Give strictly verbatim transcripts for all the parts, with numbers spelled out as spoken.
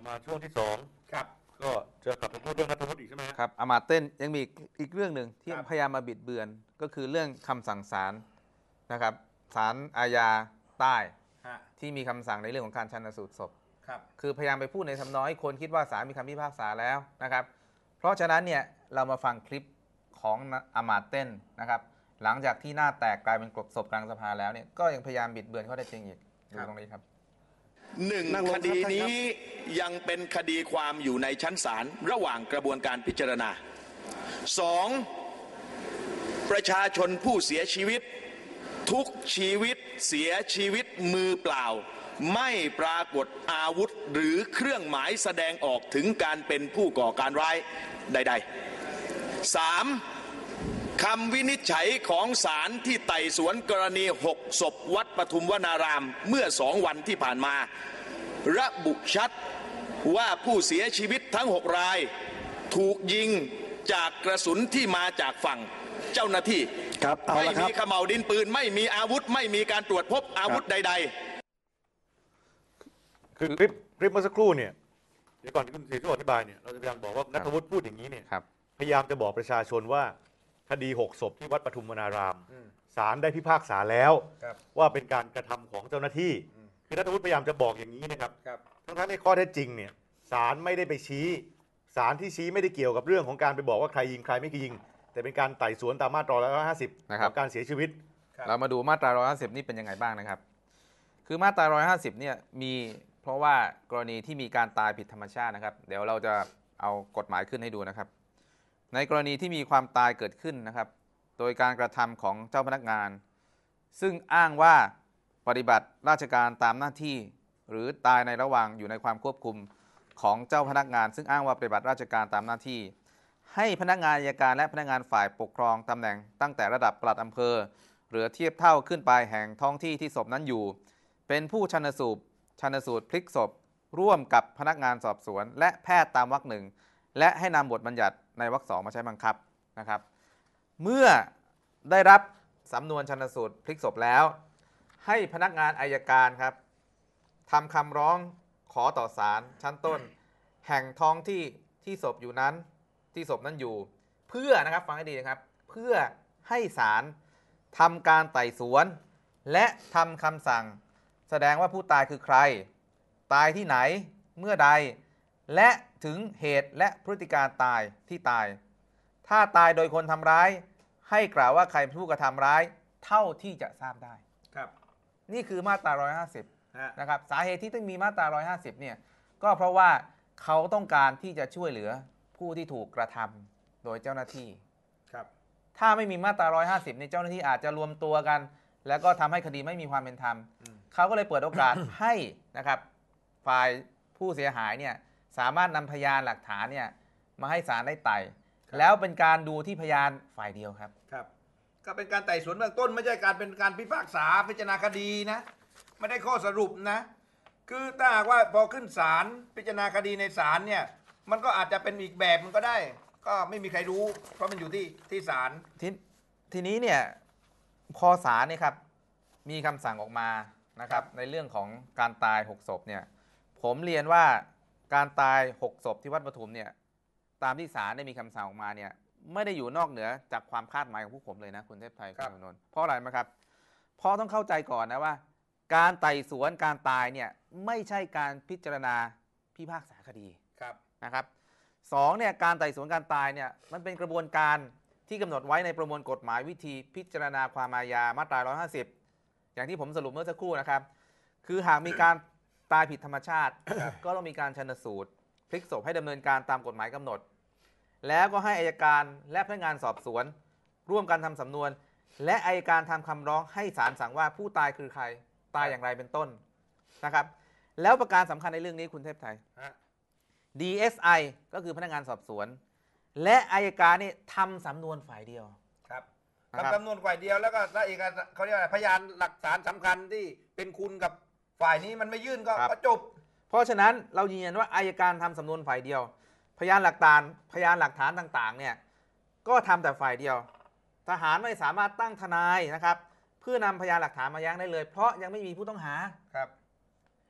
มาช่วงที่สองครับก็จะกลับมาพูดเรื่องนัทวุฒิอีกใช่ไหมครับอามาเต้นยังมีอีกเรื่องหนึ่งที่พยายามมาบิดเบือนก็คือเรื่องคำสั่งศาลนะครับศาลอาญาใต้ที่มีคำสั่งในเรื่องของการชันสูตรศพคือพยายามไปพูดในทำนองให้คนคิดว่าศาลมีคำพิพากษาแล้วนะครับเพราะฉะนั้นเนี่ยเรามาฟังคลิปของอามาเต้นนะครับหลังจากที่หน้าแตกกลายเป็นกลบศพกลางสภาแล้วเนี่ยก็ยังพยายามบิดเบือนข้อเท็จจริงอีกดูตรงนี้ครับหนึ่งคดีนี้ยังเป็นคดีความอยู่ในชั้นศาลระหว่างกระบวนการพิจารณาสองประชาชนผู้เสียชีวิตทุกชีวิตเสียชีวิตมือเปล่าไม่ปรากฏอาวุธหรือเครื่องหมายแสดงออกถึงการเป็นผู้ก่อการร้ายใดๆ สาม คำวินิจฉัยของศาลที่ไต่สวนกรณีหกศพวัดปทุมวนารามเมื่อสองวันที่ผ่านมาระบุชัดว่าผู้เสียชีวิตทั้งหกรายถูกยิงจากกระสุนที่มาจากฝั่งเจ้าหน้าที่ไม่มีขม่าวดินปืนไม่มีอาวุธไม่มีการตรวจพบอาวุธใดๆคือคลิปคลิปเมื่อสักครู่เนี่ยเดี๋ยวก่อนที่คุณศรีสุวรรณอธิบายเนี่ยเราจะพยายามบอกว่าณัฐวุฒิพูดอย่างนี้เนี่ยพยายามจะบอกประชาชนว่าคดีหกศพที่วัดปทุมวนารามศาลได้พิพากษาแล้วว่าเป็นการกระทำของเจ้าหน้าที่คือณัฐวุฒิพยายามจะบอกอย่างนี้นะครับทั้งๆในข้อเท็จจริงเนี่ยศาลไม่ได้ไปชี้ศาลที่ชี้ไม่ได้เกี่ยวกับเรื่องของการไปบอกว่าใครยิงใครไม่ยิงแต่เป็นการไต่สวนตามมาตราหนึ่งร้อยห้าสิบของการเสียชีวิตเรามาดูมาตราหนึ่งร้อยห้าสิบนี่เป็นยังไงบ้างนะครับคือมาตราหนึ่งร้อยห้าสิบเนี่ยมีเพราะว่ากรณีที่มีการตายผิดธรรมชาตินะครับเดี๋ยวเราจะเอากฎหมายขึ้นให้ดูนะครับในกรณีที่มีความตายเกิดขึ้นนะครับโดยการกระทำของเจ้าพนักงานซึ่งอ้างว่าปฏิบัติราชการตามหน้าที่หรือตายในระหว่างอยู่ในความควบคุมของเจ้าพนักงานซึ่งอ้างว่าปฏิบัติราชการตามหน้าที่ให้พนักงานอัยการและพนักงานฝ่ายปกครองตำแหน่งตั้งแต่ระดับปลัดอำเภอหรือเทียบเท่าขึ้นไปแห่งท้องที่ที่ศพนั้นอยู่เป็นผู้ชันสูตรชันสูตรพลิกศพร่วมกับพนักงานสอบสวนและแพทย์ตามวรรคหนึ่งและให้นำบทบัญญัติในวรรคสองมาใช้บังคับนะครับเมื่อได้รับสำนวนชันสูตรพลิกศพแล้วให้พนักงานอัยการครับทำคำร้องขอต่อศาลชั้นต้นแห่งท้องที่ที่ศพอยู่นั้นที่ศพนั้นอยู่เพื่อนะครับฟังให้ดีนะครับเพื่อให้ศาลทำการไต่สวนและทำคำสั่งแสดงว่าผู้ตายคือใครตายที่ไหนเมื่อใดและถึงเหตุและพฤติการตายที่ตายถ้าตายโดยคนทำร้ายให้กล่าวว่าใครเป็นผู้กระทำร้ายเท่าที่จะทราบได้ครับนี่คือมาตราหนึ่งร้อยห้าสิบนะครับสาเหตุที่ต้องมีมาตราหนึ่งร้อยห้าสิบเนี่ยก็เพราะว่าเขาต้องการที่จะช่วยเหลือผู้ที่ถูกกระทำโดยเจ้าหน้าที่ครับถ้าไม่มีมาตราหนึ่งร้อยห้าสิบเนี่ยเจ้าหน้าที่อาจจะรวมตัวกันแล้วก็ทำให้คดีไม่มีความเป็นธรรมเขาก็เลยเปิดโอกาส ให้นะครับฝ่ายผู้เสียหายเนี่ยสามารถนำพยานหลักฐานเนี่ยมาให้ศาลได้ไต่แล้วเป็นการดูที่พยานฝ่ายเดียวครับครับก็เป็นการไต่สวนเบื้องต้นไม่ใช่การเป็นการพิพากษาพิจารณาคดีนะไม่ได้ข้อสรุปนะคือถ้าหากว่าพอขึ้นศาลพิจารณาคดีในศาลเนี่ยมันก็อาจจะเป็นอีกแบบมันก็ได้ก็ไม่มีใครรู้เพราะมันอยู่ที่ที่ศาลททีนี้เนี่ยพอศาลเนี่ยครับมีคำสั่งออกมานะครับในเรื่องของการตายหกศพเนี่ยผมเรียนว่าการตายหกศพที่วัดปทุมเนี่ยตามที่ศาลได้มีคำสั่งออกมาเนี่ยไม่ได้อยู่นอกเหนือจากความคาดหมายของพวกผมเลยนะคุณเทพไทยคุณนนท์เพราะอะไรไหมครับเพราะต้องเข้าใจก่อนนะว่าการไต่สวนการตายเนี่ยไม่ใช่การพิจารณาพิพากษาคดีนะครับสองเนี่ยการไต่สวนการตายเนี่ยมันเป็นกระบวนการที่กำหนดไว้ในประมวลกฎหมายวิธีพิจารณาความอาญามาตราหนึ่งร้อยห้าสิบอย่างที่ผมสรุปเมื่อสักครู่นะครับคือหากมีการตายผิดธรรมชาติ ก็ต้องมีการชันสูตรพลิกศพให้ดำเนินการตามกฎหมายกำหนดแล้วก็ให้อัยการและพนักงานสอบสวนร่วมกันทำสำนวนและอัยการทำคำร้องให้ศาลสั่งว่าผู้ตายคือใครตายอย่างไรเป็นต้นนะครับแล้วประการสำคัญในเรื่องนี้คุณเทพไทย ดี เอส ไอ ก็คือพนักงานสอบสวนและอัยการนี่ทำสำนวนฝ่ายเดียวครับทำสำนวนฝ่ายเดียวแล้วก็ถ้าเอกเขาเรียกอะไรพยานหลักฐานสำคัญที่เป็นคุณกับฝ่ายนี้มันไม่ยื่นก็จบเพราะฉะนั้นเรายืนยันว่าอัยการทำสำนวนฝ่ายเดียวพยานหลักฐานพยานหลักฐานต่างๆเนี่ยก็ทำแต่ฝ่ายเดียวทหารไม่สามารถตั้งทนายนะครับเพื่อนำพยานหลักฐานมายั้งได้เลยเพราะยังไม่มีผู้ต้องหาครับ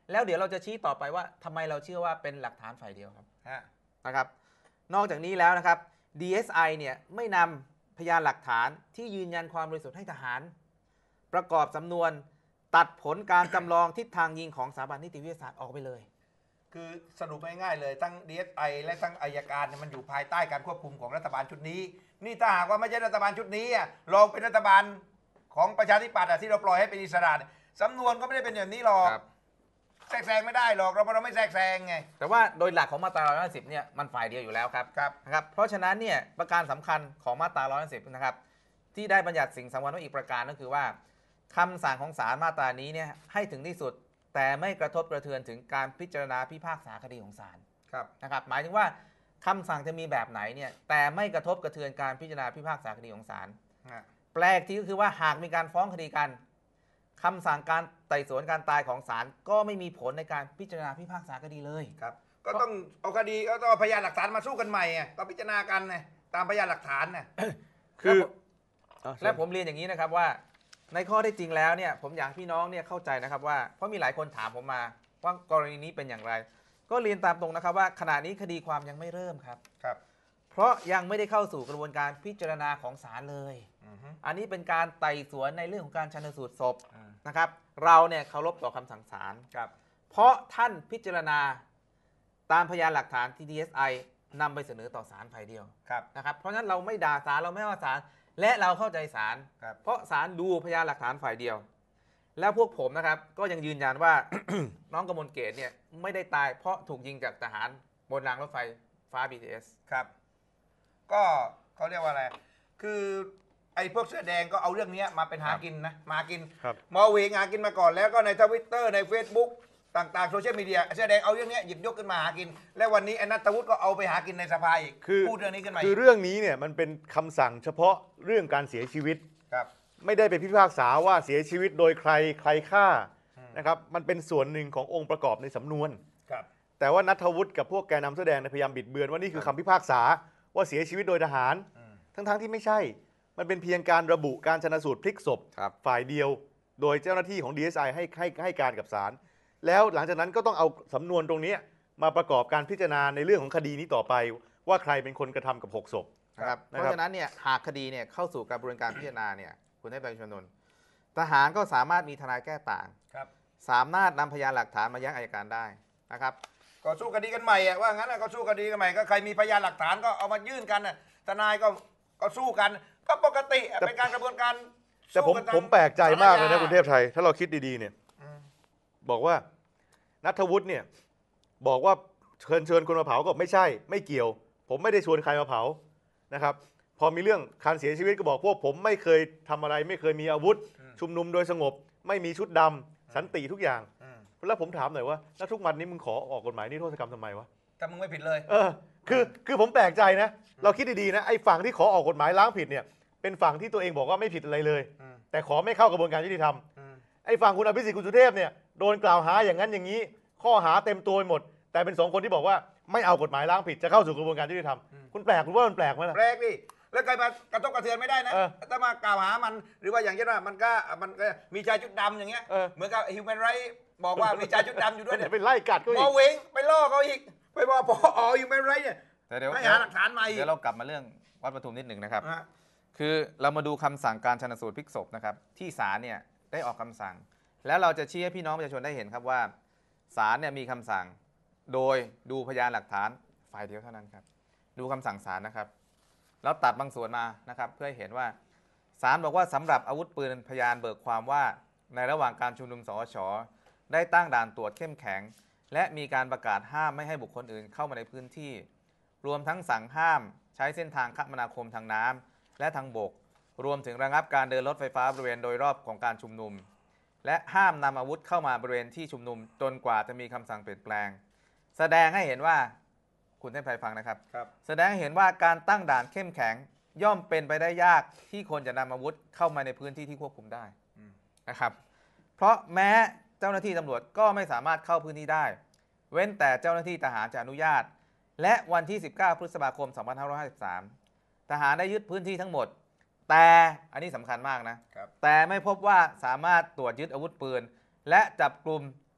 แล้วเดี๋ยวเราจะชี้ต่อไปว่าทำไมเราเชื่อว่าเป็นหลักฐานฝ่ายเดียวครับฮะนะครับนอกจากนี้แล้วนะครับ ดี เอส ไอ เนี่ยไม่นำพยานหลักฐานที่ยืนยันความบริสุทธิ์ให้ทหาร ประกอบสำนวนตัดผลการจำลองทิศทางยิงของสถาบันนิติวิทยาศาสตร์ออกไปเลยคือสรุปง่ายๆเลยทั้ง ดี เอส ไอ และทั้งอัยการเนี่ยมันอยู่ภายใต้การควบคุมของรัฐบาลชุดนี้ นี่ถ้าหากว่าไม่ใช่รัฐบาลชุดนี้อ่ะลองเป็นรัฐบาลของประชาธิปัตย์อ่ะที่เราปล่อยให้เป็นอิสระเนี่ยสำนวนก็ไม่ได้เป็นอย่างนี้หรอกครับแทรกแซงไม่ได้หรอกเราเราไม่แทรกแซงไงแต่ว่าโดยหลักของมาตราหนึ่งร้อยห้าสิบเนี่ยมันฝ่ายเดียวอยู่แล้วครับครับนะครับเพราะฉะนั้นเนี่ยประการสำคัญของมาตราหนึ่งร้อยห้าสิบนะครับที่ได้บัญญัติสิ่งสำคัญไว้อีกประการก็คือว่าคำสั่งของศาลมาตรานี้เนี่ยให้ถึงที่สุดแต่ไม่กระทบกระเทือนถึงการพิจารณาพิพากษาคดีของศาลครับนะครับหมายถึงว่าคำสั่งจะมีแบบไหนเนี่ยแต่ไม่กระทบกระเทือนการพิจารณาพิพากษาคดีของศาลฮะแปลกที่ก็คือว่าหากมีการฟ้องคดีกันคำสั่งการไต่สวนการตายของศาลก็ไม่มีผลในการพิจารณาพิพากษาคดีเลยครับก็ต้องเอาคดีก็ต้องเอาพยานหลักฐานมาสู้กันใหม่อ่ะก็พิจารณากันไงตามพยานหลักฐานน่ะคือและผมเรียนอย่างนี้นะครับว่าในข้อที่จริงแล้วเนี่ยผมอยากให้พี่น้องเนี่ยเข้าใจนะครับว่าเพราะมีหลายคนถามผมมาว่ากรณีนี้เป็นอย่างไร ก็เรียนตามตรงนะครับว่าขณะนี้คดีความยังไม่เริ่มครับครับเพราะยังไม่ได้เข้าสู่กระบวนการพิจารณาของศาลเลยอือฮึอันนี้เป็นการไต่สวนในเรื่องของการชันสูตรศพอืมนะครับเราเนี่ยเคารพต่อคำสั่งศาลครับเพราะท่านพิจารณาตามพยานหลักฐานที่ ดี เอส ไอ นำไปเสนอต่อศาลฝ่ายเดียวครับนะครับเพราะฉะนั้นเราไม่ด่าศาลเราไม่ว่าศาลและเราเข้าใจศาลครับเพราะศาลดูพยานหลักฐานฝ่ายเดียว แล้วพวกผมนะครับก็ยังยืนยันว่า น้องกมลเกตเนี่ยไม่ได้ตายเพราะถูกยิงจากทหารบนรางรถไฟฟ้า บี ที เอสครับ ก็เขาเรียกว่าอะไร คือไอ้พวกเสื้อแดงก็เอาเรื่องนี้มาเป็นหากินนะ มากินครับมอเวงหากินมาก่อนแล้วก็ในทวิตเตอร์ใน Facebook ต่างๆโซเชียลมีเดียเสื้อแดงเอาเรื่องนี้หยิบยกขึ้นมาหากิน และวันนี้ไอ้นัทวุฒิก็เอาไปหากินในสภาอีกคือพูดเรื่องนี้ขึ้นมาคืออีกเรื่องนี้เนี่ยมันเป็นคำสั่งเฉพาะเรื่องการเสียชีวิตครับไม่ได้ไปพิพากษาว่าเสียชีวิตโดยใครใครฆ่าอืมนะครับมันเป็นส่วนหนึ่งขององค์ประกอบในสำนวนครับแต่ว่านัทวุฒิกับพวกแกนนำเสื้อแดงเนี่ยพยายามบิดเบือนว่านี่คือคำพิพากษาว่าเสียชีวิตโดยทหารอืมทั้งๆที่ไม่ใช่ มันเป็นเพียงการระบุการชันสูตรพลิกศพครับฝ่ายเดียว โดยเจ้าหน้าที่ของ ดี เอส ไอ ให้ให้ให้การกับศาลแล้วหลังจากนั้นก็ต้องเอาสำนวนตรงนี้มาประกอบการพิจารณาในเรื่องของคดีนี้ต่อไป ว่าใครเป็นคนกระทำกับหกศพนะครับนะครับเพราะฉะนั้นเนี่ยหากคดีเนี่ยเข้าสู่กระบวนการพิจารณาเนี่ยคุณให้ประชาชนทหารก็สามารถมีทนายแก้ต่างครับสามารถนำพยานหลักฐานมายั้งอัยการได้นะครับก็สู้คดีกันใหม่อะว่างั้นอะก็สู้คดีกันใหม่ก็ใครมีพยานหลักฐานก็เอามายื่นกันน่ะทนายก็ก็สู้กันก็ปกติอะเป็นการกระบวนการแต่ผมสู้กันตาผมแปลกใจมากเลยนะศลคุณเทพไทย ถ้าเราคิดดีๆเนี่ยอืมบอกว่านัทวุฒิเนี่ยบอกว่าเชิญเชิญคนมาเผาก็ไม่ใช่ไม่เกี่ยว ผมไม่ได้ชวนใครมาเผานะครับพอมีเรื่องการเสียชีวิตก็บอกพวกผมไม่เคยทำอะไรไม่เคยมีอาวุธ ชุมนุมโดยสงบ ไม่มีชุดดำสันติทุกอย่างอืมแล้วผมถามหน่อยว่าแล้วทุกวันนี้มึงขอออกกฎหมายนิรโทษกรรมทำไมวะถ้ามึงไม่ผิดเลยเออคือคือผมแปลกใจนะ เราคิดดีๆนะไอ้ฝั่งที่ขอออกกฎหมายล้างผิดเนี่ยเป็นฝั่งที่ตัวเองบอกว่าไม่ผิดอะไรเลยอืมแต่ขอไม่เข้ากระบวนการยุติธรรมอืมไอ้ฝั่งคุณอภิสิทธิ์คุณสุเทพเนี่ยโดนกล่าวหาอย่างนั้นอย่างนี้ ข้อหาเต็มตัวไปหมด แต่เป็นสองคนที่บอกว่าไม่เอากฎหมายล้างผิดจะเข้าสู่กระบวนการยุติธรรมคุณแปลกคุณว่ามันแปลกไหมล่ะแปลกดิแล้วใครมากระทบกระเทือนไม่ได้นะเออถ้ามากล่าวหามันหรือว่าอย่างเช่นว่ามันก็มันก็มีชายชุดดำอย่างเงี้ยเออเหมือนกับฮิวแมนไรท์บอกว่ามีชายชุดดำอยู่ด้วยเดี๋เนี่ยวย ไปไล่กัดเขาหมอีอก เวงไปล่อเขาอีกไปบอกพอฮิวแมนไรท์เนี่ยแต่เดี๋ยวให้หาหลักฐานมาอีกเดี๋ยวเรากลับมาเรื่องวัดปทุมนิดหนึ่งนะครับฮะคือเรามาดูคำสั่งการชันสูตรพลิกศพนะครับที่ศาลเนี่ยได้ออกคำสั่ง แล้วเราจะชี้ให้พี่น้องประชาชนได้เห็นครับว่าศาลเนี่ยมีคำสั่งโดยดูพยานหลักฐานฝ่ายเดียวเท่านั้นครับดูคำสั่งศาลนะครับแล้วตัดบางส่วนมานะครับเพื่อให้เห็นว่าศาลบอกว่าสำหรับอาวุธปืนพยานเบิกความว่าในระหว่างการชุมนุมสอชได้ตั้งด่านตรวจเข้มแข็ง และมีการประกาศห้ามไม่ให้บุคคลอื่นเข้ามาในพื้นที่ รวมทั้งสั่งห้ามใช้เส้นทางคมนาคมทางน้ำและทางบก รวมถึงระงับการเดินรถไฟฟ้าบริเวณโดยรอบของการชุมนุม และห้ามนำอาวุธเข้ามาบริเวณที่ชุมนุมจนกว่าจะมีคำสั่งเปลี่ยนแปลง แสดงให้เห็นว่าคุณเทพไทยฟังนะครับครับแสดงให้เห็นว่าการตั้งด่านเข้มแข็งย่อมเป็นไปได้ยากที่คนจะนำอาวุธเข้ามาในพื้นที่ที่ควบคุมได้อืมนะครับ เพราะแม้เจ้าหน้าที่ตำรวจก็ไม่สามารถเข้าพื้นที่ได้ เว้นแต่เจ้าหน้าที่ทหารจะอนุญาต และวันที่ สิบเก้า พฤษภาคม สองพันห้าร้อยห้าสิบสาม ทหารได้ยึดพื้นที่ทั้งหมด แต่อันนี้สำคัญมากนะครับแต่ไม่พบว่าสามารถตรวจยึดอาวุธปืน และจับกลุ่ม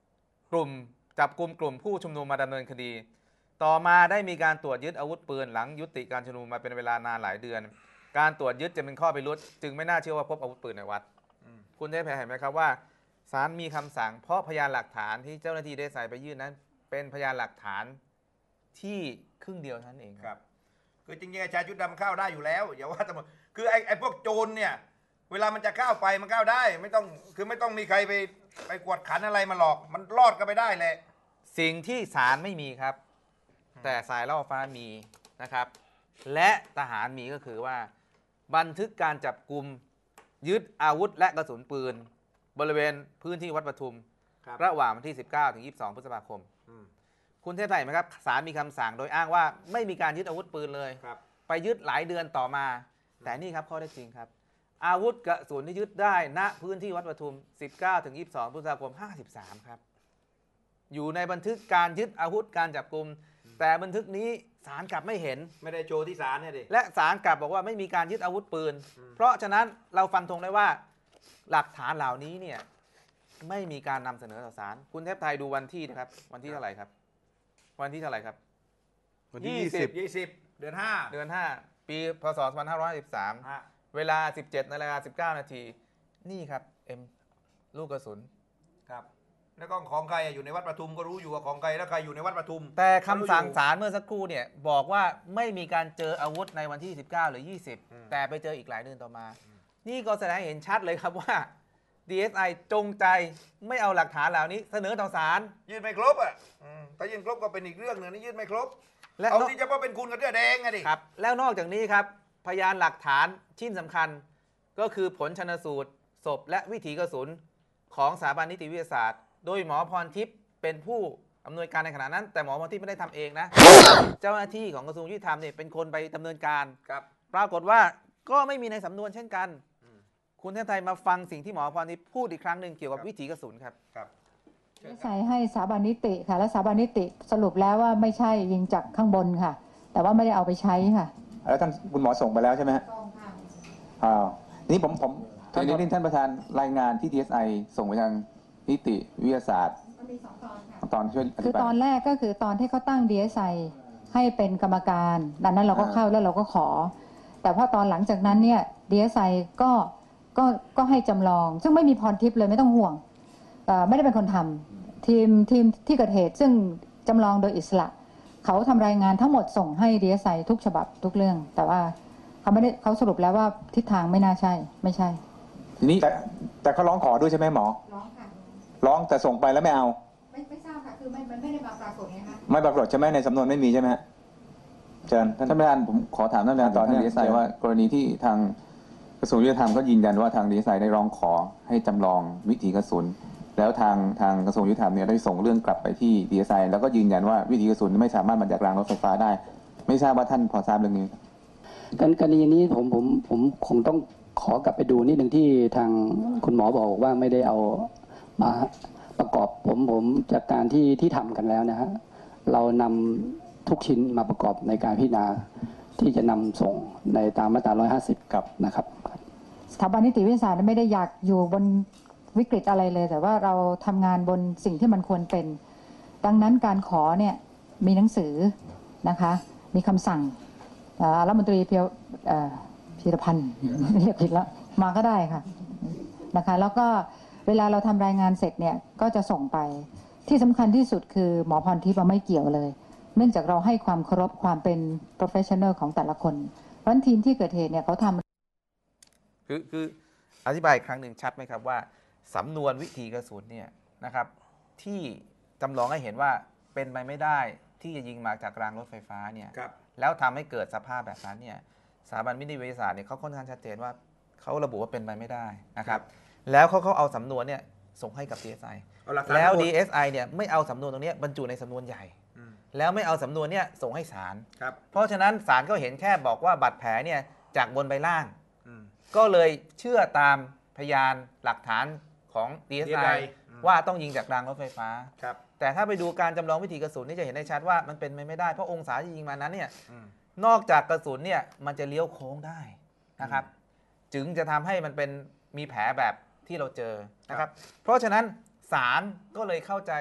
กลุ่มจับกลุ่มกลุ่มผู้ชุมนุมมาดำเนินคดี ต่อมาได้มีการตรวจยึดอาวุธปืนหลังยุติการชุมนุมมาเป็นเวลานานหลายเดือน การตรวจยึดจะเป็นข้อพิรุธจึงไม่น่าเชื่อว่าพบอาวุธปืนในวัดคุณได้เห็นไหมครับว่าศาลมีคำสั่งเพราะพยานหลักฐานที่เจ้าหน้าที่ได้ใส่ไปยื่นนั้น เป็นพยานหลักฐานที่ครึ่งเดียวเท่านั้นเองครับคือจริงๆชายชุดดำเข้าได้อยู่แล้วอย่าว่าแต่คือไอ้ไอ้พวกโจรเนี่ยเวลามันจะเข้าไปมันเข้าได้ไม่ต้องคือไม่ต้องมีใครไปไปกวดขันอะไรมาหลอกมันรอดก็ไปได้แหละสิ่งที่ศาลไม่มีครับ แต่สายล่อฟ้ามีนะครับ และทหารมีก็คือว่า บันทึกการจับกลุ่มยึดอาวุธและกระสุนปืน บริเวณพื้นที่วัดปทุม ระหว่างวันที่สิบเก้าถึงยี่สิบสองพฤษภาคมคุณเทพไทยไหมครับศาลมีคำสั่งโดยอ้างว่าไม่มีการยึดอาวุธปืนเลยไปยึดหลายเดือนต่อมา แต่นี่ครับข้อเท็จจริงครับอาวุธกระสุนที่ยึดได้ณพื้นที่วัดปทุมสิบเก้าถึงยี่สิบสองพฤษภาคมห้าสิบสามครับอยู่ในบันทึกการยึดอาวุธการจับกุมแต่บันทึกนี้ศาลกลับไม่เห็นไม่ได้โชว์ที่ศาลเนี่ยดิและศาลกลับบอกว่าไม่มีการยึดอาวุธปืนเพราะฉะนั้นเราฟันธงได้ว่าหลักฐานเหล่านี้เนี่ยไม่มีการนำเสนอต่อศาลคุณเทพไทยดูวันที่นะครับวันที่เท่าไหร่ครับวันที่เท่าไหร่ครับวันที่ยี่สิบยี่สิบเดือนห้าเดือนห้าปีพศสองพันห้าร้อยสิบสามเวลา สิบเจ็ดนาฬิกาสิบเก้านาทีนี่ครับเอ็มลูกกระสุนครับแล้วก็ของใครอยู่ในวัดปทุมก็รู้อยู่ว่าของใครแล้วใครอยู่ในวัดปทุมแต่คำสั่งศาลเมื่อสักครู่เนี่ยบอกว่าไม่มีการเจออาวุธในวันที่สิบเก้าหรือยี่สิบแต่ไปเจออีกหลายเดือนต่อมานี่ก็แสดงเห็นชัดเลยครับว่า ดี เอส ไอ จงใจไม่เอาหลักฐานเหล่านี้เสนอต่อศาลยื่นไม่ครบอ่ะถ้ายื่นครบก็เป็นอีกเรื่องหนึ่งนี่ยื่นไม่ครบและเอาที่เฉพาะเป็นคุณกับเสื้อแดงไงดิครับแล้วนอกจากนี้ครับพยานหลักฐานชิ้นสำคัญก็คือผลชันสูตรศพและวิถีกระสุนของสถาบันนิติวิทยาศาสตร์โดยหมอพรทิพย์เป็นผู้อำนวยการในขณะนั้นแต่หมอพรทิพย์ไม่ได้ทำเองนะ เจ้าหน้าที่ของกระทรวงยุติธรรมเนี่ยเป็นคนไปดำเนินการครับปรากฏว่าก็ไม่มีในสำนวนเช่นกันคุณเทพไทยมาฟังสิ่งที่หมอพรทิพย์พูดอีกครั้งหนึ่งเกี่ยวกับวิถีกระสุนครับครับใส่ให้สถาบันนิติค่ะและสถาบันนิติสรุปแล้วว่าไม่ใช่ยิงจากข้างบนค่ะแต่ว่าไม่ได้เอาไปใช้ค่ะแล้วท่านคุณหมอส่งไปแล้วใช่ไหมฮะส่งค่ะอ้าวนี่ผมผมท่านนี้ท่านประธานรายงานที่ ดี เอส ไอ ส่งไปทางนิติวิทยาศาสตร์มันมีสองตอนค่ะตอนช่วยอธิบายคือตอนแรกก็คือตอนที่เขาตั้ง ดี เอส ไอ ให้เป็นกรรมการดังนั้นเราก็เข้าแล้วเราก็ขอแต่พอตอนหลังจากนั้นเนี่ย ดี เอส ไอ ก็ก็ก็ให้จำลองซึ่งไม่มีพรทิพย์เลยไม่ต้องห่วงไม่ได้เป็นคนทำทีมทีมที่เกิดเหตุซึ่งจำลองโดยอิสระเขาทำรายงานทั้งหมดส่งให้ ดี เอส ไอ ทุกฉบับทุกเรื่องแต่ว่าเขาไม่ได้เขาสรุปแล้วว่าทิศทางไม่น่าใช่ไม่ใช่ทีนี้แต่แต่เขาร้องขอด้วยใช่ไหมหมอร้องค่ะร้องแต่ส่งไปแล้วไม่เอาไม่ไม่ทราบค่ะคือมันมันไม่ได้มาปรากฏไงคะไม่ปรากฏใช่ไหมในสำนวนไม่มีใช่ไหมฮะเชิญท่านประธานผมขอถามท่านประธานต่อทาง ดี เอส ไอ ว่ากรณีที่ทางกระทรวงยุติธรรมก็ยืนยันว่าทาง ดี เอส ไอ ได้ร้องขอให้จำลองวิถีกระสุนแล้วทางทางกระทรวงยุติธรรมเนี่ยได้ส่งเรื่องกลับไปที่ ดี เอส ไอ แล้วก็ยืนยันว่าวิถีกระสุนไม่สามารถมาจากรางรถไฟฟ้าได้ไม่ทราบว่าท่านพอทราบเรื่องนี้กรณีนี้ผมผมผมคงต้องขอกลับไปดูนิดหนึ่งที่ทางคุณหมอบอกว่าไม่ได้เอามาประกอบผมผมจากการที่ที่ทำกันแล้วนะฮะเรานำทุกชิ้นมาประกอบในการพิจารณาที่จะนำส่งในตามมาตราหนึ่งร้อยห้าสิบกับนะครับสถาบันนิติวิทยาศาสตร์ไม่ได้อยากอยู่บนวิกฤตอะไรเลยแต่ว่าเราทำงานบนสิ่งที่มันควรเป็นดังนั้นการขอเนี่ยมีหนังสือนะคะมีคำสั่งรัฐมนตรีเพียวพีรพันธ์เรียกผิดแล้วมาก็ได้ค่ะนะคะแล้วก็เวลาเราทำรายงานเสร็จเนี่ยก็จะส่งไปที่สำคัญที่สุดคือหมอพรทิพย์ไม่เกี่ยวเลยเนื่องจากเราให้ความเคารพความเป็น professional ของแต่ละคนเพราะทีมที่เกิดเหตุเนี่ยเขาทำคือคืออธิบายอีกครั้งหนึ่งชัดไหมครับว่าสำนวนวิธีกระสุนเนี่ยนะครับที่จำลองให้เห็นว่าเป็นไปไม่ได้ที่จะยิงมาจากรางรถไฟฟ้าเนี่ยแล้วทำให้เกิดสภาพแบบนั้นเนี่ยสถาบันนิติวิทยาศาสตร์เนี่ยเขาค่อนข้างชัดเจนว่าเขาระบุว่าเป็นไปไม่ได้นะครับแล้วเขาเขาเอาสำนวนเนี่ยส่งให้กับ ดี เอส ไอ แล้ว ดี เอส ไอ เนี่ยไม่เอาสำนวนตรงนี้บรรจุในสำนวนใหญ่แล้วไม่เอาสำนวนเนี่ยส่งให้ศาลเพราะฉะนั้นศาลก็เห็นแค่บอกว่าบาดแผลเนี่ยจากบนใบล่างก็เลยเชื่อตามพยานหลักฐานของ ดี เอส ไอ ว่าต้องยิงจากรางรถไฟฟ้าแต่ถ้าไปดูการจำลองวิถีกระสุนนี่จะเห็นได้ชัดว่ามันเป็นไปไม่ได้เพราะองศาที่ยิงมานั้นเนี่ยนอกจากกระสุนเนี่ยมันจะเลี้ยวโค้งได้นะครับจึงจะทำให้มันเป็นมีแผลแบบที่เราเจอนะครับเพราะฉะนั้นศาลก็เลยเข้าใจ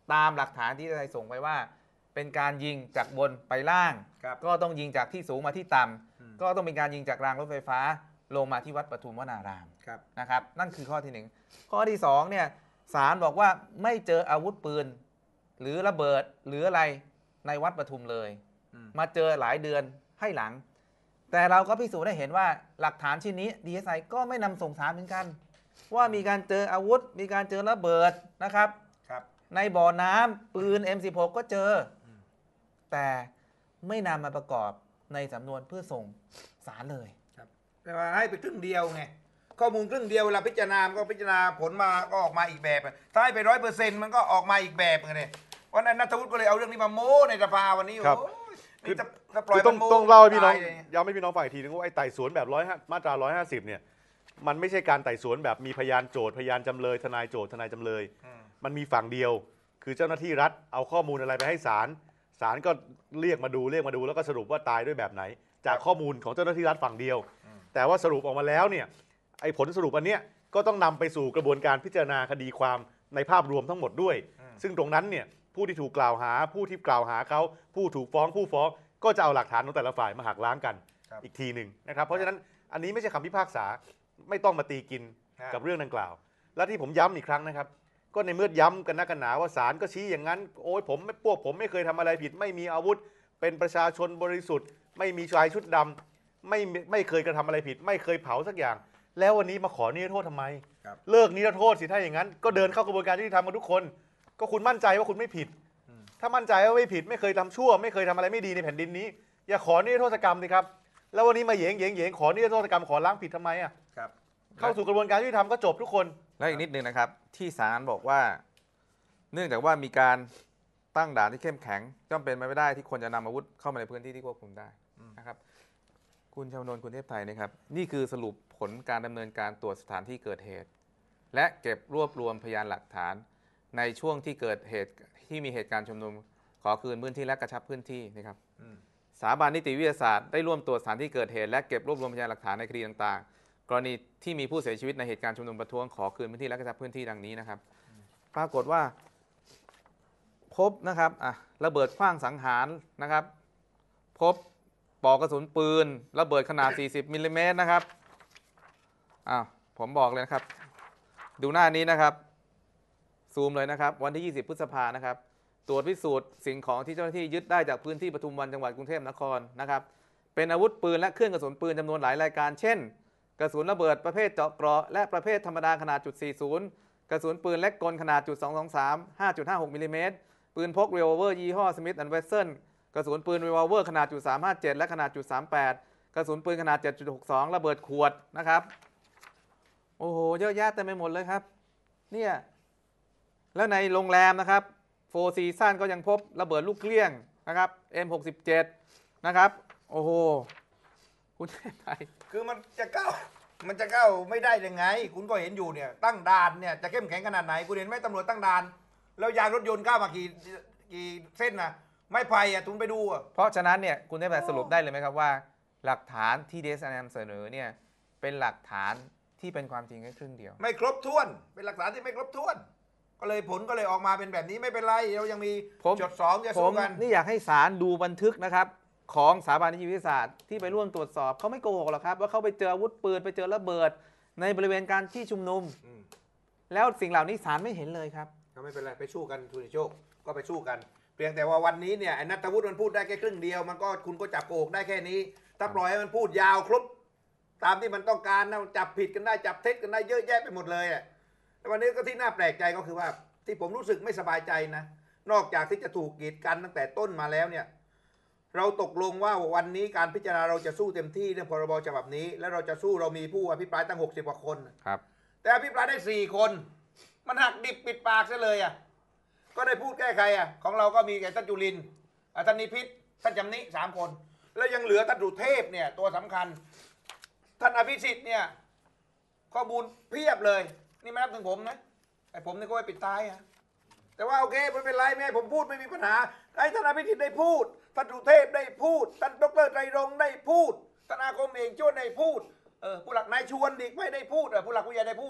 ตามหลักฐานที่ได้ส่งไปว่า เป็นการยิงจากบนไปล่างครับก็ต้องยิงจากที่สูงมาที่ต่ำอืมก็ต้องเป็นการยิงจากรางรถไฟฟ้าลงมาที่วัดปทุมวนารามครับนะครับนั่นคือข้อที่หนึ่งข้อที่สองเนี่ยศาลบอกว่าไม่เจออาวุธปืน หรือระเบิดหรืออะไรในวัดปทุมเลยอืมมาเจอหลายเดือนให้หลัง แต่เราก็พิสูจน์ได้เห็นว่าหลักฐานชิ้นนี้ ดี เอส ไอ ก็ไม่นำส่งศาลเหมือนกัน ว่ามีการเจออาวุธ มีการเจอระเบิดนะครับครับในบ่อน้ำปืน เอ็ม สิบหก ก็เจอ แต่ไม่นำมาประกอบในสำนวนเพื่อส่งศาลเลยแต่ว่าให้ไปครึ่งเดียวไงข้อมูลครึ่งเดียวเวลาพิจารณามันก็พิจารณาผลมาก็ออกมาอีกแบบอะถ้าให้ไปร้อยเปอร์เซ็นต์มันก็ออกมาอีกแบบไงเนี่ยเพราะฉะนั้นนัทวุฒิก็เลยเอาเรื่องนี้มาโม้ในสภาวันนี้ครับโอ้ยนี่ถ้าถ้าปล่อยคือต้องมันโม้ต้องเล่าให้พี่น้องตยเลยย้ำให้พี่น้องฟังอีกทีนึงว่าไอ้ไต่สวนแบบร้อยมาตราร้อยห้าสิบเนี่ยมันไม่ใช่การไต่สวนแบบมีพยานโจทย์พยานจำเลยทนายโจทย์ทนายจำเลยอืมมันมีฝั่งเดียว คือเจ้าหน้าที่รัฐเอาข้อมูลอะไรไปให้ศาลศาลก็เรียกมาดูเรียกมาดูแล้วก็สรุปว่าตายด้วยแบบไหน จากข้อมูลของเจ้าหน้าที่รัฐฝั่งเดียว แต่ว่าสรุปออกมาแล้วเนี่ยไอ้ผลสรุปอันเนี้ยก็ต้องนำไปสู่กระบวนการพิจารณาคดีความในภาพรวมทั้งหมดด้วย ซึ่งตรงนั้นเนี่ยผู้ที่ถูกกล่าวหาผู้ที่กล่าวหาเขาผู้ถูกฟ้องผู้ฟ้องก็จะเอาหลักฐานของแต่ละฝ่ายมาหักล้างกันครับอีกทีหนึ่งนะครับเพราะฉะนั้นอันนี้ไม่ใช่คำพิพากษาไม่ต้องมาตีกินครับกับเรื่องดังกล่าว และที่ผมย้ำอีกครั้งนะครับ ก็ในเมื่อย้ำกันนักกันหนาว่าศาลก็ชี้อย่างนั้นโอ้ยผมไม่พวกผมไม่เคยทำอะไรผิด ไม่มีอาวุธ เป็นประชาชนบริสุทธิ์ ไม่มีชายชุดดำไม่ไม่เคยกระทำอะไรผิด ไม่เคยเผาสักอย่าง แล้ววันนี้มาขอนิรโทษทำไมครับเลิกนิรโทษสิถ้าอย่างนั้น ก็เดินเข้ากระบวนการยุติธรรมกันทุกคน ก็คุณมั่นใจว่าคุณไม่ผิด ถ้ามั่นใจว่าไม่ผิดไม่เคยทำชั่ว ไม่เคยทำอะไรไม่ดีในแผ่นดินนี้ อย่าขอนิรโทษกรรมสิครับแล้ววันนี้มาเหยงเหยงเหยงขอนิรโทษกรรมขอล้างผิดทำไมอ่ะครับเข้าสู่กระบวนการยุติธรรมก็จบทุกคนและอีกนิดนึงนะครับที่ศาลบอกว่า เนื่องจากว่ามีการตั้งด่านที่เข้มแข็งย่อมเป็นไปไม่ได้ที่คนจะนำอาวุธเข้ามาในพื้นที่ที่ควบคุมได้นะครับคุณชวนนท์คุณเทพไทยนะครับนี่คือสรุปผลการดำเนินการตรวจสถานที่เกิดเหตุ และเก็บรวบรวมพยานหลักฐานในช่วงที่เกิดเหตุที่มีเหตุการณ์ชุมนุมขอคืนพื้นที่และกระชับพื้นที่นะครับสถาบันนิติวิทยาศาสตร์ได้ร่วมตรวจสถานที่เกิดเหตุและเก็บรวบรวมพยานหลักฐานในคดีต่างๆ กรณีที่มีผู้เสียชีวิตในเหตุการณ์ชุมนุมประท้วงขอคืนพื้นที่และกระชับพื้นที่ดังนี้นะครับปรากฏว่าพบนะครับอ่ะระเบิดขว้างสังหารนะครับพบปลอกกระสุนปืนระเบิดขนาด สี่สิบ มิลลิเมตรนะครับอ้าวผมบอกเลยนะครับดูหน้านี้นะครับซูมเลยนะครับวันที่ ยี่สิบ พฤษภานะครับตรวจพิสูจน์สิ่งของที่เจ้าหน้าที่ยึดได้จากพื้นที่ปทุมวันจังหวัดกรุงเทพมหานครนะครับเป็นอาวุธปืนและเครื่องกระสุนปืนจำนวนหลายรายการเช่นกระสุนระเบิดประเภทเจาะเกราะและประเภทธรรมดาขนาดจุดสี่สิบกระสุนปืนเล็กกลขนาดจุดสองสองสาม ห้าจุดห้าหกมิลลิเมตรปืนพกรีวอลเวอร์ยี่ห้อ Smith แอนด์ Wesson กระสุนปืนรีวอลเวอร์ขนาดจุดสามห้าเจ็ดและขนาดจุดสามแปดกระสุนปืนขนาด เจ็ดจุดหกสอง ระเบิดขวดนะครับโอ้โหเยอะแยะเต็มไปหมดเลยครับเนี่ยแล้วในโรงแรมนะครับโฟร์ซีซั่นก็ยังพบระเบิดลูกเกลี้ยงนะครับ เอ็ม หกสิบเจ็ด นะครับโอ้โหคุณเทพไทยคือมันจะก้าวมันจะก้าวไม่ได้ยังไง คุณก็เห็นอยู่เนี่ยตั้งด่านเนี่ยจะเข้มแข็งขนาดไหนคุณเห็นไหมตำรวจตั้งด่านแล้วยางรถยนต์ก้าวมากี่กี่เส้นนะไม่ไผ่อะทุนไปดูอะเพราะฉะนั้นเนี่ยคุณเทพไทยสรุปได้เลยไหมครับว่า หลักฐานที่ ดี เอส ไอ นำเสนอเนี่ยเป็นหลักฐานที่เป็นความจริงแค่ครึ่งเดียวไม่ครบถ้วนเป็นหลักฐานที่ไม่ครบถ้วน ก็เลยผลก็เลยออกมาเป็นแบบนี้ไม่เป็นไรเรายังมีผมจดสองจะผสู้มกันนี่อยากให้ศาลดูบันทึกนะครับของสถาบันนิติวิทยาศาสตร์ที่ไปร่วมตรวจสอบเขาไม่โกหกหรอกครับว่าเขาไปเจออาวุธปืนไปเจอระเบิดในบริเวณการที่ชุมนุมอืมแล้วสิ่งเหล่านี้ศาลไม่เห็นเลยครับก็ไม่เป็นไรไปสู้กันทุนโชคก็ไปสู้กัน เพียงแต่ว่าวันนี้เนี่ยไอ้นัทวุฒิมันพูดได้แค่ครึ่งเดียวมันก็คุณก็จับโกหกได้แค่นี้ ถ้าปล่อยให้มันพูดยาวครบตามที่มันต้องการนะจับผิดกันได้จับเท็จกันได้เยอะแยะไปหมดเลยอ่ะแต่วันนี้ก็ที่น่าแปลกใจก็คือว่าที่ผมรู้สึกไม่สบายใจนะนอกจากที่จะถูกกีดกันตั้งแต่ต้นมาแล้วเนี่ยเราตกลงว่าวันนี้การพิจารณาเราจะสู้เต็มที่เรื่องพรบฉบับนี้และเราจะสู้เรามีผู้อภิปรายตั้งหกสิบกว่าคนครับแต่อภิปรายได้สี่คน มันหักดิบปิดปากซะเลยอ่ะก็ได้พูดแก้ใครอ่ะของเราก็มีแก่ท่านจุลินทร์อ่ะท่านนิพิษท่านจำนิสามคน แล้วยังเหลือท่านดุเทพเนี่ยตัวสำคัญ ท่านอภิสิทธิ์เนี่ยข้อมูลเพียบเลย นี่ไม่นับถึงผมนะไอ้ผมนี่ก็ไว้ปิดท้ายอะแต่ว่าโอเคไม่เป็นไรไม่ให้ผมพูดไม่มีปัญหาไอ้ท่านอภิสิทธิ์ได้พูดท่านดุเทพได้พูดท่านดรไตรรงค์ได้พูดท่านอาคมเองโจ้ได้พูดเออผู้หลักนายชวนดิกไม่ได้พูดอ่ะผู้หลักผู้ใหญ่ได้พูดอ่ะ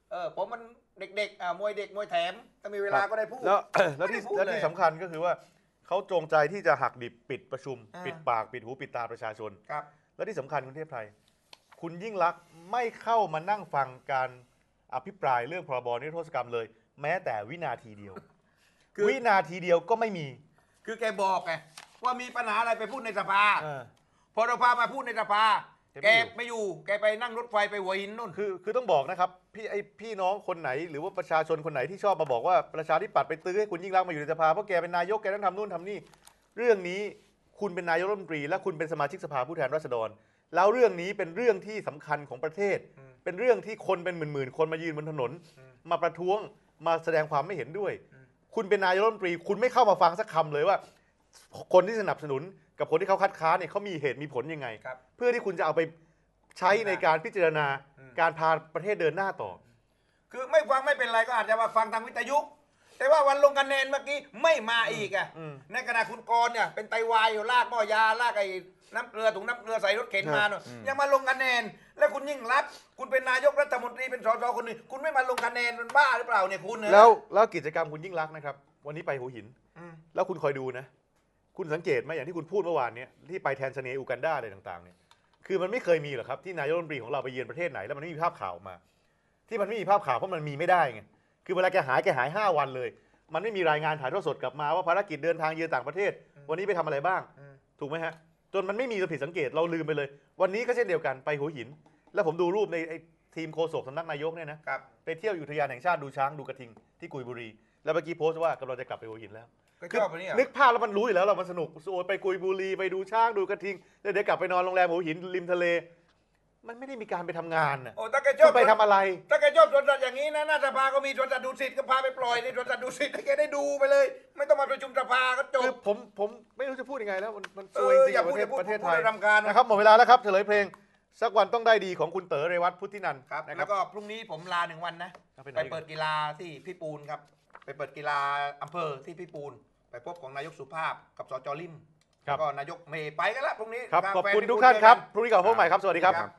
เออผมมันเด็กๆอ่ามวยเด็กมวยแถมถ้ามีเวลาก็ได้พูดแล้ว แล้วที่ไม่ได้พูดแล้วเลยที่สำคัญก็คือว่าเขาจงใจที่จะหักดิบปิดประชุมอ่าปิดปากปิดหูปิดตาประชาชนครับและที่สำคัญคุณเทพไทย คุณยิ่งลักษณ์ไม่เข้ามานั่งฟังการอภิปรายเรื่องพรบนิรโทษกรรมเลย แม้แต่วินาทีเดียวคือวินาทีเดียวก็ไม่มีคือแกบอกไงว่ามีปัญหาอะไรไปพูดในสภาเออพอเราพามาพูดในสภาแกแกไม่อยู่ไม่อยู่ แกไปนั่งรถไฟไปหัวหินนู่นคือคือต้องบอกนะครับพี่ไอพี่น้องคนไหนหรือว่าประชาชนคนไหนที่ชอบมาบอกว่าประชาธิปัตย์ไปตื้อให้คุณยิ่งรักษณ์มาอยู่ในสภาเพราะแกเป็นนายกแกต้องทำนู่นทำนี่เรื่องนี้คุณเป็นนายกรัฐมนตรีและคุณเป็นสมาชิกสภาผู้แทนราษฎร แล้วเรื่องนี้เป็นเรื่องที่สำคัญของประเทศอืมเป็นเรื่องที่คนเป็นหมื่นๆคนมายืนบนถนนอืมมาประท้วงมาแสดงความไม่เห็นด้วยอืมคุณเป็นนายกรัฐมนตรี คุณไม่เข้ามาฟังสักคำเลยว่า คนที่สนับสนุนกับคนที่เขาคัดค้านเนี่ยเขามีเหตุมีผลยังไงครับเพื่อที่คุณจะเอาไปใช้ในการพิจารณาอืมการพาประเทศเดินหน้าต่อคือไม่ฟังไม่เป็นไรก็อาจจะมาฟังทางวิทยุ แต่ว่าวันลงคะแนนเมื่อกี้ไม่มาอีกอ่ะอืมในขณะคุณกรณ์เนี่ยเป็นไตวายอยู่ลากหม้อยาลากไอ้น้ำเกลือถุงน้ำเกลือใส่รถเข็นมาเนอะยังมาลงคะแนน แล้วคุณยิ่งรักษณ์คุณเป็นนายกรัฐมนตรีเป็นสสคนหนึ่งคุณไม่มาลงคะแนนมันบ้าหรือเปล่าเนี่ยคุณเนี่ยแล้วแล้วกิจกรรมคุณยิ่งรักษณ์นะครับ วันนี้ไปหัวหินอืมแล้วคุณคอยดูนะ คุณสังเกตไหมอย่างที่คุณพูดเมื่อวานเนี้ยที่ไปแทนซาเนียอูกันดาอะไรต่างๆเนี่ยคือมันไม่เคยมีหรอกครับที่นายกรัฐมนตรีของเราไปเยือนประเทศไหนแล้วมันไม่มีภาพข่าวออกมา ที่มันไม่มีภาพข่าวเพราะมันมีไม่ได้ไงคือเวลาแกหายแกหายห้าวันเลย มันไม่มีรายงานถ่ายทอดสดกลับมาว่าภารกิจเดินทางเยือนต่างประเทศ วันนี้ไปทำอะไรบ้างอืมถูกไหมฮะจนมันไม่มีเราผิดสังเกตเราลืมไปเลย วันนี้ก็เช่นเดียวกันไปหัวหิน แล้วผมดูรูปในไอ้ทีมโฆษกสำนักนายกเนี่ยนะครับ ไปเที่ยวอุทยานแห่งชาติดูช้างดูกระทิงที่กุยบุรี แล้วเมื่อกี้โพสต์ว่ากำลังจะกลับไปหัวหินแล้วก็ชอบอันนี้เหรอนึกภาพแล้วมันรู้อยู่แล้วเรามันสนุกโอ้ยไปกุยบุรีไปดูช้างดูกระทิงแล้วเดี๋ยวกลับไปนอนโรงแรมหัวหินริมทะเล มันไม่ได้มีการไปทำงานน่ะโอ้ถ้าแกชอบคุณไปทำอะไรถ้าแกชอบสวนสัตว์อย่างนี้นะหน้าสภาก็มีสวนสัตว์ดุสิตก็พาไปปล่อยในสวนสัตว์ดุสิตให้แกได้ดูไปเลย ไม่ต้องมาประชุมสภาก็จคือบ ผมผมไม่รู้จะพูดยังไงแล้วมันมันซเอวยอจริงอย่ากับพูปดระเทศอย่าพูดประเทศพูไทดยรำคาญนะครับหมดเวลาแล้วครับเฉลยเพลงสักวันต้องได้ดีของคุณเต๋อเรวัตพุทธินันท์ครับนะคแล้รับวก็พรุ่งนี้ผมลาหนึ่งวันนะเอาไปไหนไปเปิดกีฬาที่พี่ปูนครับ ไปเปิดกีฬาอำเภอที่พี่ปูน ไปพบของนายกสุภาพกับสจลิมครับแล้วก็นายกเมย์ไปกันละพรุ่งนี้ครับกาขอบแฟคุณพี่ทุกปูท่านครับเจอพรุ่งนี้กลับมาพบใหม่ครับสวัสดีครับครับ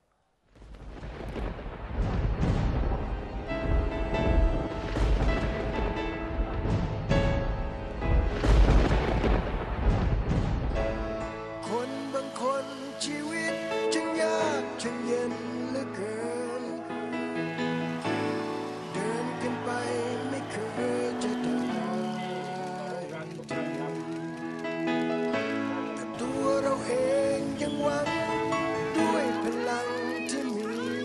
คนบางคนชีวิตช่างยากช่างเย็นเหลือเกิน เดินกันไปไม่เคยจะได้แต่ตัวเราเองยังหวังด้วยพลังที่มี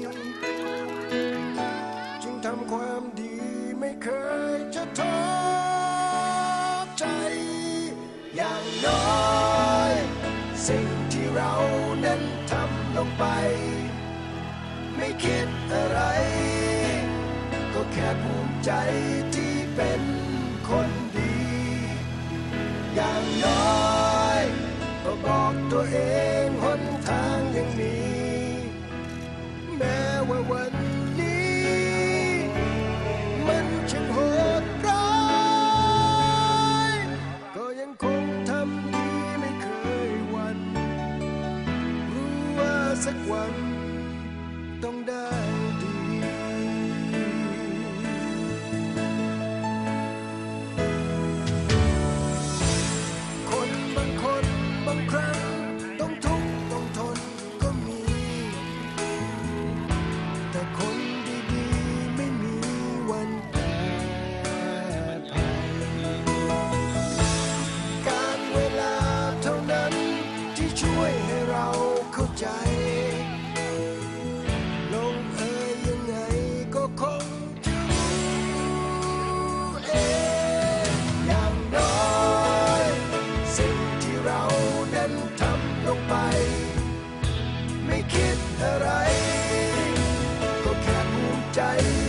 จึงทำความดีไม่เคยจะท้อใจ อย่างน้อยสิ่งที่เรานั้นทำลงไป ไม่คิดอะไร ก็แค่ภูมิใจที่เป็นคนดี อย่างน้อยก็บอกตัวเองหนทางยังมี แม้ว่าวันนี้ มันช่างโหดร้าย ก็ยังคงทำดีไม่เคยหวั่นรู้ว่าสักวันต้องได้ดี คนบางคนบางครั้งต้องทุกข์ต้องทนก็มี แต่คนดีๆไม่มีวันแปรผัน การเวลาเท่านั้นที่ช่วยให้เราเข้าใจ ลงเอยยังไงก็คงจะรู้เองอย่างน้อยสิ่งที่เรานั้นทำลงไป ไม่คิดอะไร ก็แค่ภูมิใจ